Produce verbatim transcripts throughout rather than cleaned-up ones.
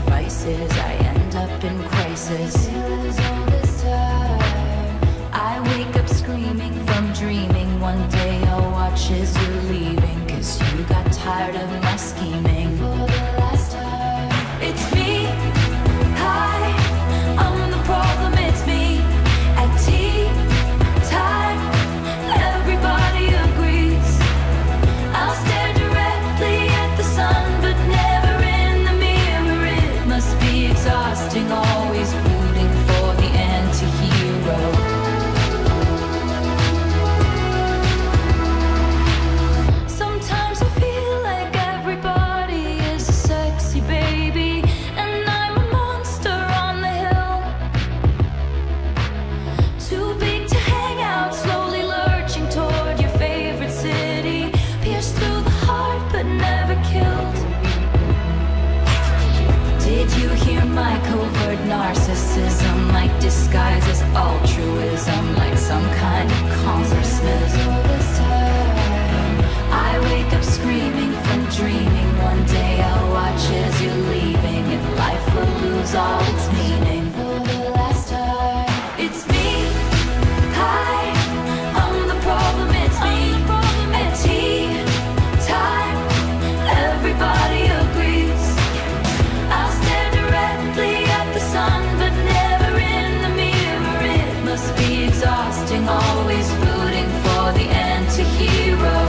vices, I end up in crisis. I wake up screaming from dreaming. One day I'll watch as you're leaving, cause you got tired of my scheming. For the last time, it's me. Hi, I'm the problem, it's me. At tea time, everybody agrees. I'll stare directly at the sun, but never in the mirror. It must be exhausting, always rooting for the anti-hero. My covert narcissism, like disguise as altruism, like some kind of congressman. I wake up screaming from dreaming. One day I'll watch as you're leaving, and life will lose all its meaning. For the last time, it's me. Hi, I'm the problem, it's me. At tea time, everybody agrees. I'll stare directly at the sun, but never in the mirror. It must be exhausting, always rooting for the anti-hero.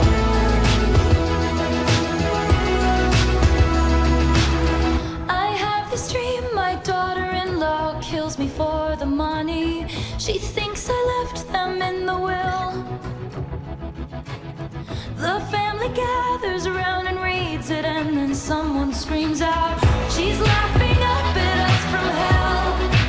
I have this dream, my daughter-in-law kills me for the money. She thinks I left them in the will. The family gathers around and reads it, and then someone screams out, she's laughing up at us from hell.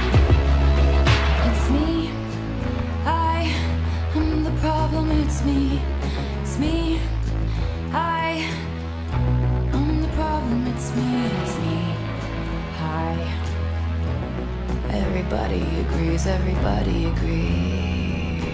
It's me. I am the problem, it's me. It's me. I am the problem, it's me. It's me. Hi. Everybody agrees, everybody agrees.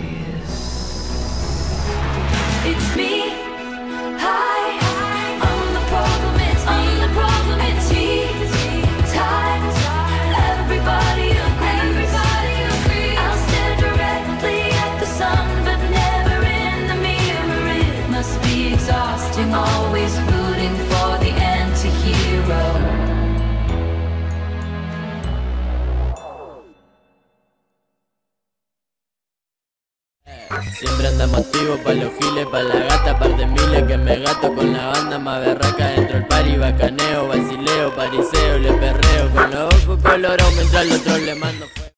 It's me. Hi, I'm the problem, it's me. I'm the problem, it's me. Time, everybody agrees. Everybody agrees. I'll stare directly at the sun, but never in the mirror. It must be exhausting, always rooting for the anti-hero. Siempre andamos activos pa' los giles, pa' la gata, par de miles que me gato con la banda más berraca. Dentro el party, bacaneo, vacileo, pariseo, le perreo con los ojos colorados mientras al otro le mando fuego.